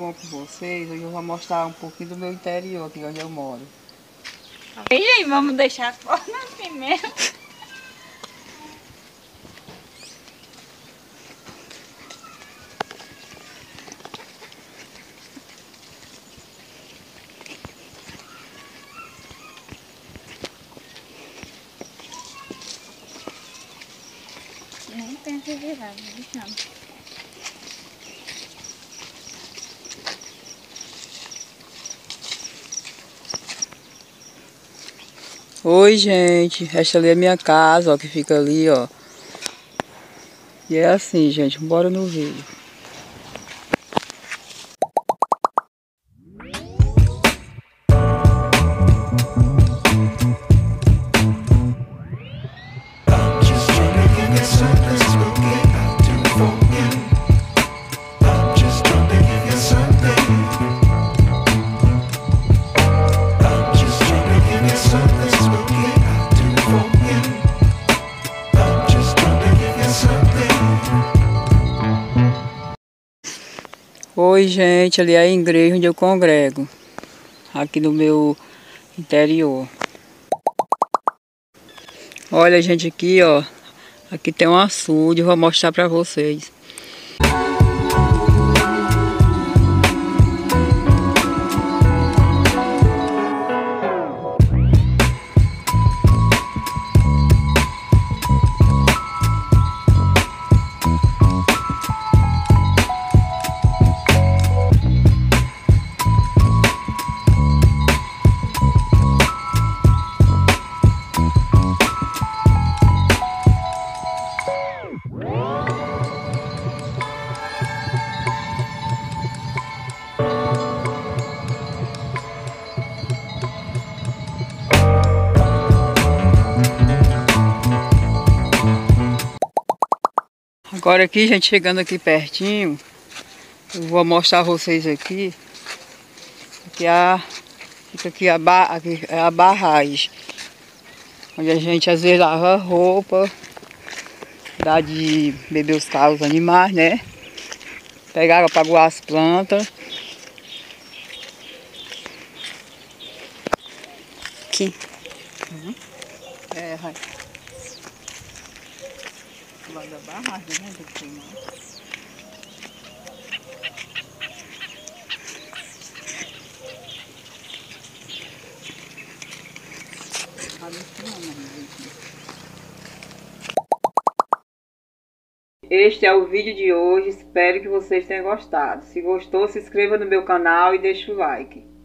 bom com vocês? Hoje eu vou mostrar um pouquinho do meu interior aqui onde eu moro. E aí, vamos deixar fora assim mesmo. Nem pensa em virar, deixando. Oi, gente. Esta ali é minha casa, ó, que fica ali, ó. E é assim, gente. Bora no vídeo. Oi, gente, ali é a igreja onde eu congrego, aqui no meu interior. Olha, gente, aqui, ó, aqui tem um açude, eu vou mostrar pra vocês. Agora aqui, gente, chegando aqui pertinho, eu vou mostrar a vocês aqui, fica aqui aqui é a barragem, onde a gente às vezes lava roupa, dá de beber os carros animais, né? Pega água para aguar as plantas. Aqui. É, vai. Do lado da barragem, né? Este é o vídeo de hoje, espero que vocês tenham gostado. Se gostou, se inscreva no meu canal e deixe o like.